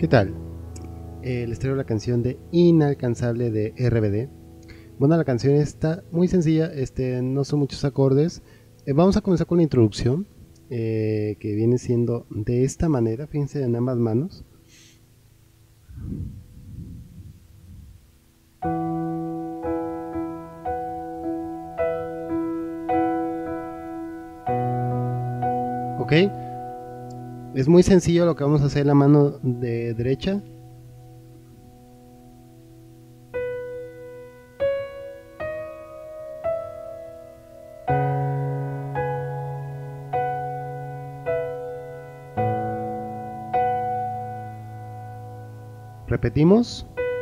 tal? Les traigo la canción de Inalcanzable de RBD. Bueno, la canción está muy sencilla, no son muchos acordes. Vamos a comenzar con la introducción, que viene siendo de esta manera, fíjense en ambas manos. Ok, es muy sencillo lo que vamos a hacer en la mano de derecha. Repetimos.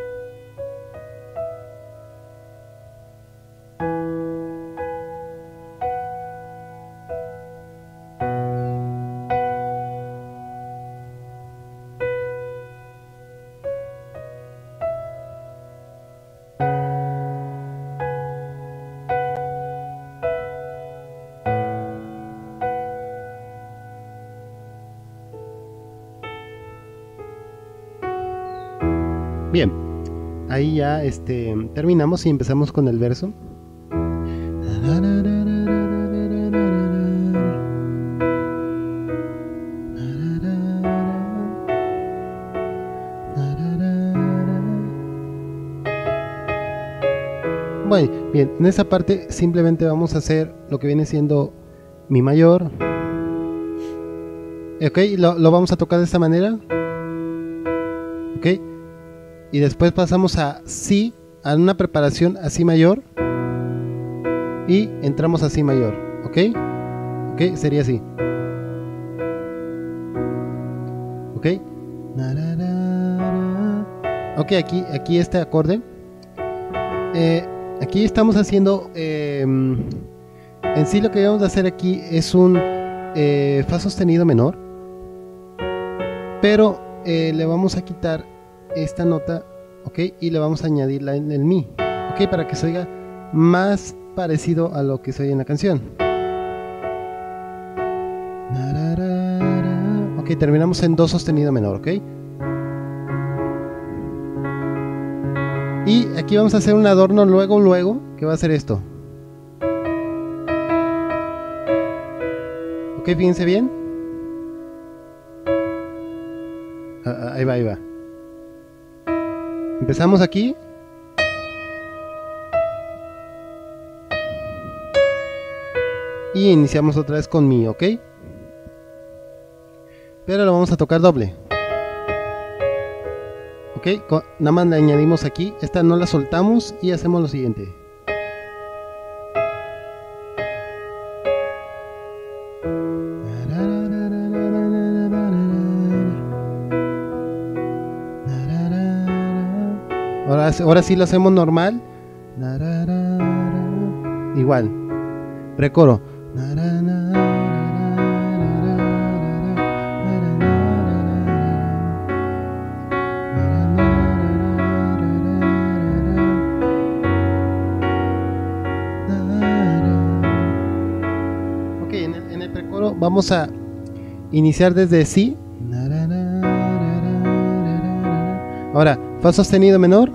Bien, ahí ya terminamos y empezamos con el verso. Bueno, bien, en esa parte simplemente vamos a hacer lo que viene siendo mi mayor. Ok, lo vamos a tocar de esta manera. Ok, y después pasamos a Si, a una preparación a Si mayor. Y entramos a Si mayor. Ok, ok, sería así. Ok, ok, aquí este acorde. Aquí estamos haciendo en sí lo que vamos a hacer aquí es un Fa sostenido menor, pero le vamos a quitar esta nota, ok, y le vamos a añadir en el Mi, ok, para que se oiga más parecido a lo que se oye en la canción. Ok, terminamos en Do sostenido menor, ok. Y aquí vamos a hacer un adorno luego, que va a ser esto. Ok, fíjense bien. Ahí va. Empezamos aquí. Y iniciamos otra vez con Mi, ok. Pero lo vamos a tocar doble. Ok, nada más le añadimos aquí. Esta no la soltamos y hacemos lo siguiente. Ahora sí lo hacemos normal. Igual. Precoro. Ok, en el precoro vamos a iniciar desde Si. Ahora, Fa sostenido menor.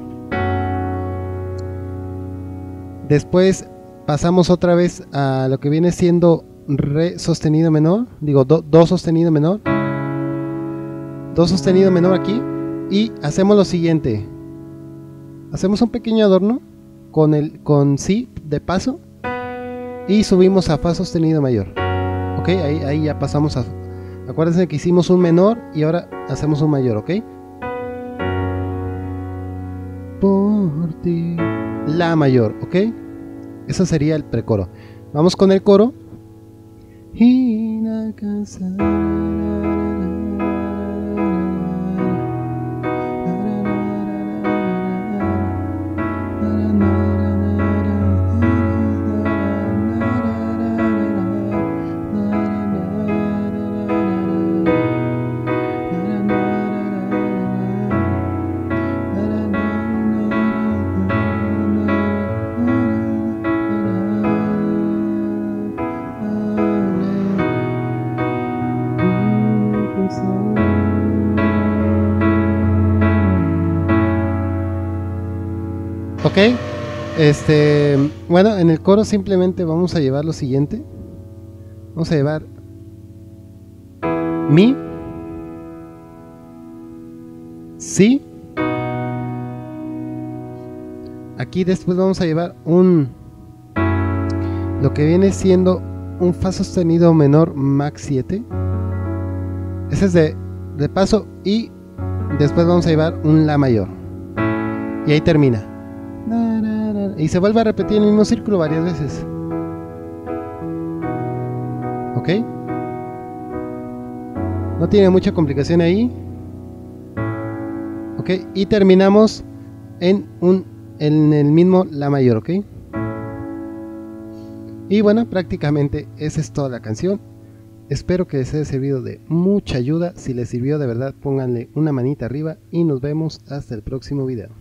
Después pasamos otra vez a lo que viene siendo Re sostenido menor. Digo, Do sostenido menor. Do sostenido menor aquí. Y hacemos lo siguiente. Hacemos un pequeño adorno con Si de paso. Y subimos a Fa sostenido mayor. Ok, ahí ya pasamos a... Acuérdense que hicimos un menor y ahora hacemos un mayor, ok. Por ti. La mayor, ok. Eso sería el precoro. Vamos con el coro. Inalcanzable. Ok, bueno, en el coro simplemente vamos a llevar lo siguiente. Vamos a llevar mi, si. Aquí después vamos a llevar lo que viene siendo un fa sostenido menor max 7. Ese es de paso, y después vamos a llevar un la mayor. Y ahí termina. Y se vuelve a repetir el mismo círculo varias veces. ¿Ok? No tiene mucha complicación ahí. ¿Ok? Y terminamos en el mismo la mayor, ¿ok? Y bueno, prácticamente esa es toda la canción. Espero que les haya servido de mucha ayuda. Si les sirvió de verdad, pónganle una manita arriba y nos vemos hasta el próximo video.